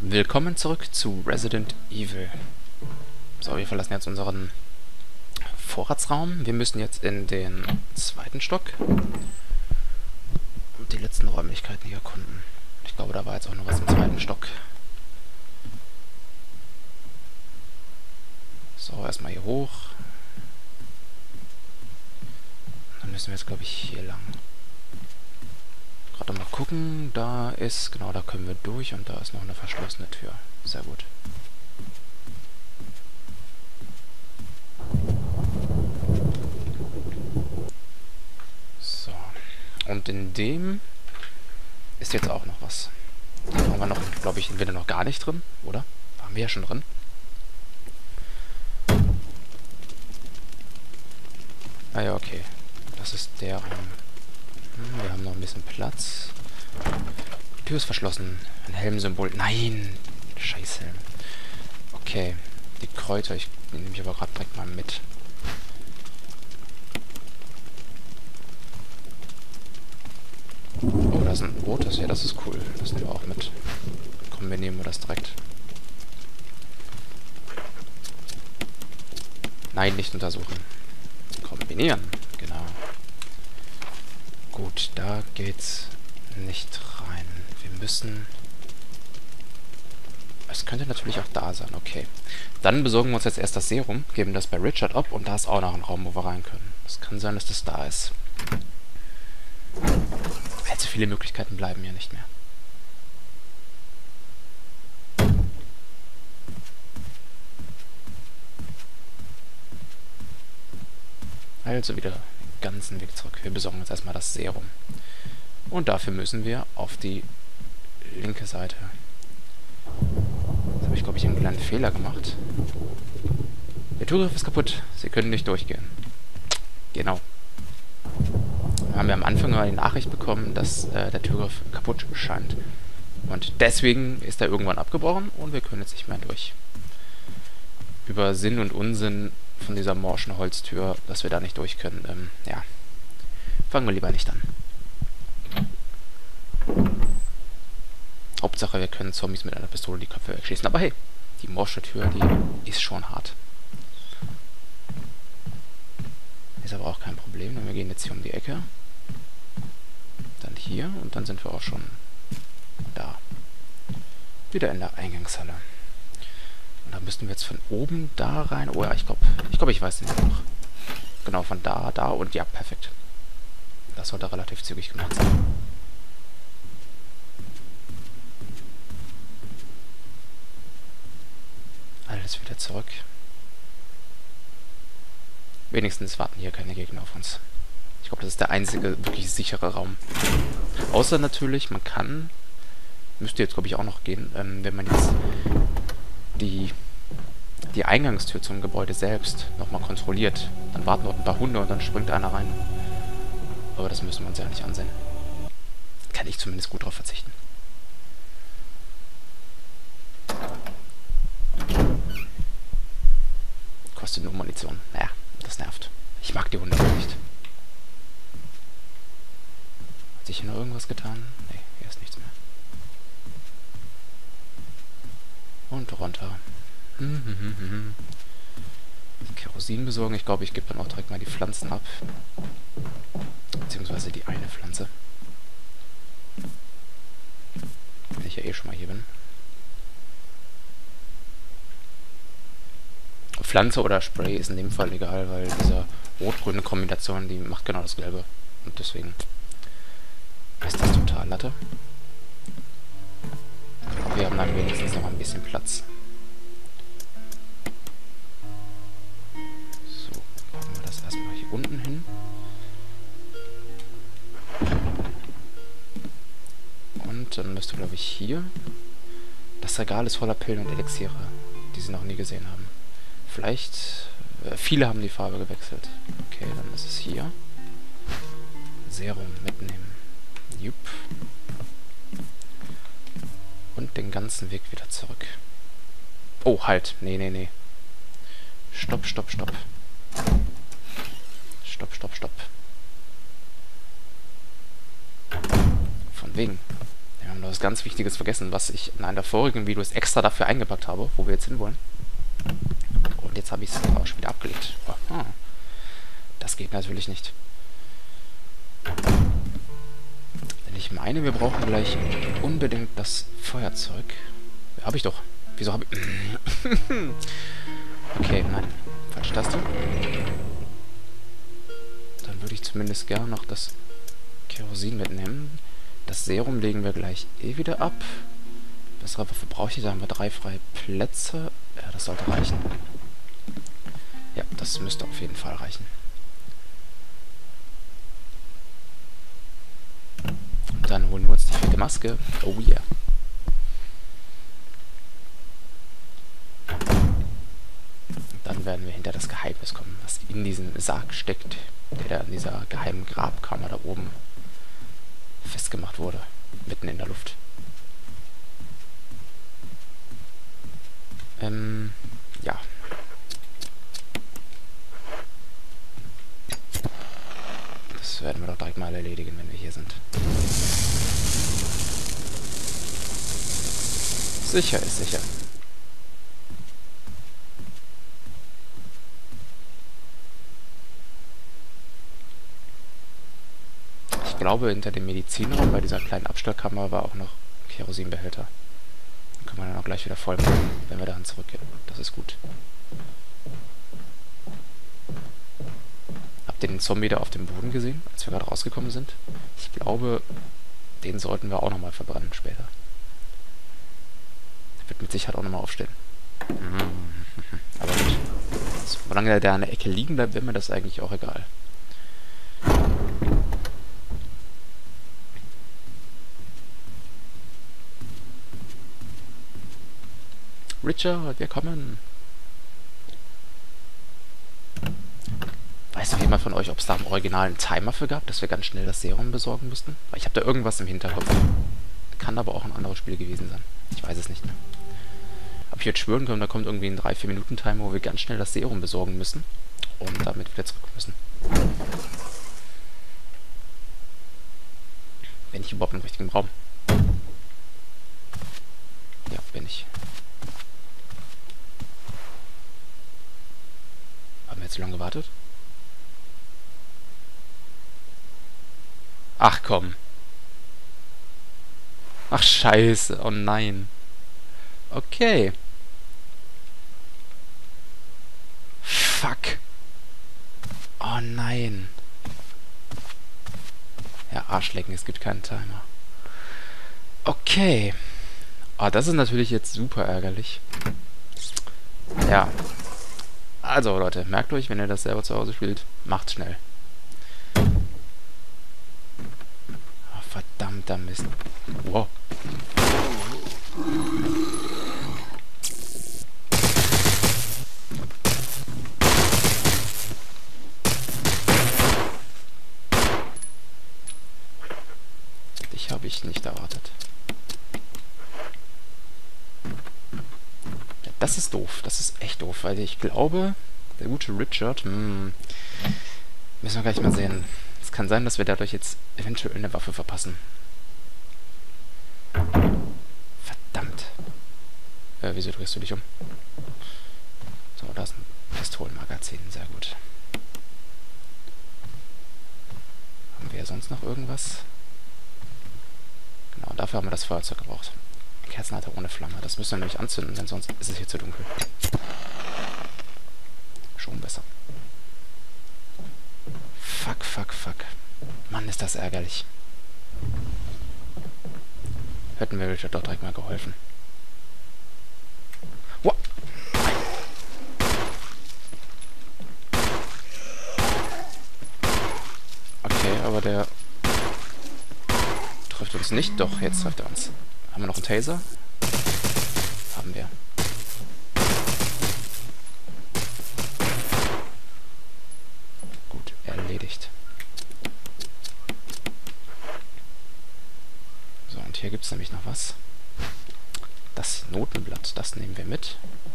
Willkommen zurück zu Resident Evil. So, wir verlassen jetzt unseren Vorratsraum. Wir müssen jetzt in den zweiten Stock und die letzten Räumlichkeiten hier erkunden. Ich glaube, da war jetzt auch noch was im zweiten Stock. So, erstmal hier hoch. Dann müssen wir jetzt, glaube ich, hier lang. Gerade mal gucken, da ist, genau, da können wir durch und da ist noch eine verschlossene Tür. Sehr gut. So. Und in dem ist jetzt auch noch was. Da waren wir noch, glaube ich, entweder noch gar nicht drin, oder? Waren wir ja schon drin. Ah ja, okay. Das ist der Raum. Wir haben noch ein bisschen Platz. Die Tür ist verschlossen. Ein Helmsymbol. Nein! Scheißhelm. Okay. Die Kräuter. Ich nehme mich aber gerade direkt mal mit. Oh, da ist ein rotes. Ja, das ist cool. Das nehmen wir auch mit. Komm, wir nehmen das direkt. Nein, nicht untersuchen. Kombinieren. Genau. Gut, da geht's nicht rein. Wir müssen... Es könnte natürlich auch da sein, okay. Dann besorgen wir uns jetzt erst das Serum, geben das bei Richard ab und da ist auch noch ein Raum, wo wir rein können. Es kann sein, dass das da ist. Allzu viele Möglichkeiten bleiben ja nicht mehr. Also wieder den ganzen Weg zurück. Wir besorgen uns erstmal das Serum. Und dafür müssen wir auf die linke Seite. Jetzt habe ich, glaube ich, einen kleinen Fehler gemacht. Der Türgriff ist kaputt. Sie können nicht durchgehen. Genau. Da haben wir am Anfang mal die Nachricht bekommen, dass der Türgriff kaputt scheint. Und deswegen ist er irgendwann abgebrochen und wir können jetzt nicht mehr durch. Über Sinn und Unsinn von dieser morschen Holztür, dass wir da nicht durch können. Ja, fangen wir lieber nicht an. Hauptsache, wir können Zombies mit einer Pistole die Köpfe wegschießen. Aber hey, die morsche Tür, die ist schon hart. Ist aber auch kein Problem, denn wir gehen jetzt hier um die Ecke. Dann hier und dann sind wir auch schon da. Wieder in der Eingangshalle. Und da müssten wir jetzt von oben da rein. Oh ja, ich glaube, ich weiß den Weg noch. Genau, von da und ja, perfekt. Das sollte relativ zügig gemacht sein. Alles wieder zurück. Wenigstens warten hier keine Gegner auf uns. Ich glaube, das ist der einzige wirklich sichere Raum. Außer natürlich, man kann... Müsste jetzt, glaube ich, auch noch gehen, wenn man jetzt die Eingangstür zum Gebäude selbst nochmal kontrolliert. Dann warten dort ein paar Hunde und dann springt einer rein. Aber das müssen wir uns ja nicht ansehen. Kann ich zumindest gut drauf verzichten. Kostet nur Munition. Naja, das nervt. Ich mag die Hunde auch nicht. Hat sich hier noch irgendwas getan? Nee, hier ist nichts mehr. Und runter. Kerosin besorgen. Ich glaube, ich gebe dann auch direkt mal die Pflanzen ab. Beziehungsweise die eine Pflanze. Wenn ich ja eh schon mal hier bin. Pflanze oder Spray ist in dem Fall egal, weil diese rot-grüne Kombination, die macht genau das Gelbe. Und deswegen ist das total Latte. Wir haben dann wenigstens noch ein bisschen Platz. So, packen wir das erstmal hier unten hin. Und dann müsste, glaube ich, hier... Das Regal ist voller Pillen und Elixiere, die Sie noch nie gesehen haben. Vielleicht... viele haben die Farbe gewechselt. Okay, dann ist es hier. Serum mitnehmen. Jupp. Und den ganzen Weg wieder zurück. Oh, halt. Nee. Stopp. Stopp. Von wegen. Wir haben was ganz Wichtiges vergessen, was ich in einer der vorigen Videos extra dafür eingepackt habe, wo wir jetzt hinwollen. Und jetzt habe ich es auch schon wieder abgelegt. Aha. Das geht natürlich nicht. Denn ich meine, wir brauchen gleich unbedingt das Feuerzeug. Habe ich doch. Wieso habe ich... Okay, nein. Falsche Taste. Dann würde ich zumindest gerne noch das Kerosin mitnehmen. Das Serum legen wir gleich eh wieder ab. Bessere Waffe brauche ich. Da haben wir 3 freie Plätze. Ja, das sollte reichen. Ja, das müsste auf jeden Fall reichen. Und dann holen wir uns die 4. Maske. Oh yeah. Dann werden wir hinter das Geheimnis kommen, was in diesem Sarg steckt, der da in dieser geheimen Grabkammer da oben festgemacht wurde, mitten in der Luft. Ja. Das werden wir doch direkt mal erledigen, wenn wir hier sind. Sicher ist sicher. Ich glaube, hinter dem Medizinraum bei dieser kleinen Abstellkammer war auch noch ein Kerosinbehälter. Den können wir dann auch gleich wieder voll machen, wenn wir dahin zurückgehen. Das ist gut. Habt ihr den Zombie da auf dem Boden gesehen, als wir gerade rausgekommen sind? Ich glaube, den sollten wir auch nochmal verbrennen später. Der wird mit Sicherheit auch nochmal aufstehen. Aber gut. Solange der an der Ecke liegen bleibt, wäre mir das eigentlich auch egal. Richard, wir kommen. Weiß noch jemand von euch, ob es da im Original einen Timer für gab, dass wir ganz schnell das Serum besorgen mussten? Weil ich habe da irgendwas im Hinterkopf. Kann aber auch ein anderes Spiel gewesen sein. Ich weiß es nicht mehr. Ob ich jetzt schwören kann, da kommt irgendwie ein 3-4 Minuten Timer, wo wir ganz schnell das Serum besorgen müssen. Und damit wieder zurück müssen. Bin ich überhaupt im richtigen Raum? Ja, bin ich. Haben wir jetzt so lange gewartet? Ach komm. Ach scheiße, oh nein. Okay. Fuck. Oh nein. Ja, Arschlecken, es gibt keinen Timer. Okay. Ah, das ist natürlich jetzt super ärgerlich. Ja. Also Leute, merkt euch, wenn ihr das selber zu Hause spielt, macht's schnell. Oh, verdammter Mist. Wow. Dich habe ich nicht erwartet. Ja, das ist doof. Das ist echt doof, weil ich glaube, der gute Richard, müssen wir gleich mal sehen. Es kann sein, dass wir dadurch jetzt eventuell eine Waffe verpassen. Verdammt. Wieso drehst du dich um? So, da ist ein Pistolenmagazin. Sehr gut. Haben wir sonst noch irgendwas? Genau, dafür haben wir das Feuerzeug gebraucht. Kerzenhalter ohne Flamme. Das müssen wir nämlich anzünden, denn sonst ist es hier zu dunkel. Schon besser. Fuck, fuck, fuck. Mann, ist das ärgerlich. Hätten wir Richard doch direkt mal geholfen. Wow. Okay, aber der trifft uns nicht. Doch, jetzt trifft er uns. Haben wir noch einen Taser? Haben wir. Gut, erledigt. So, und hier gibt es nämlich noch was. Das Notenblatt, das nehmen wir mit.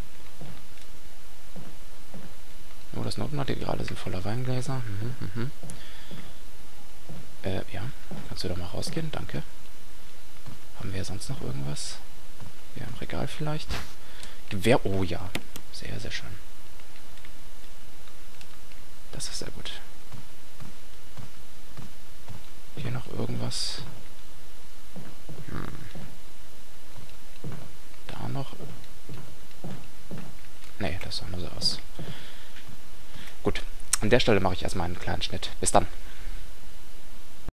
Oh, das Notenblatt, die gerade sind voller Weingläser. Ja, kannst du da mal rausgehen? Danke. Haben wir sonst noch irgendwas? Hier im Regal vielleicht? Gewehr, oh ja. Sehr, sehr schön. Das ist sehr gut. Hier noch irgendwas? Da noch? Nee, das sah nur so aus. Gut, an der Stelle mache ich erstmal einen kleinen Schnitt. Bis dann.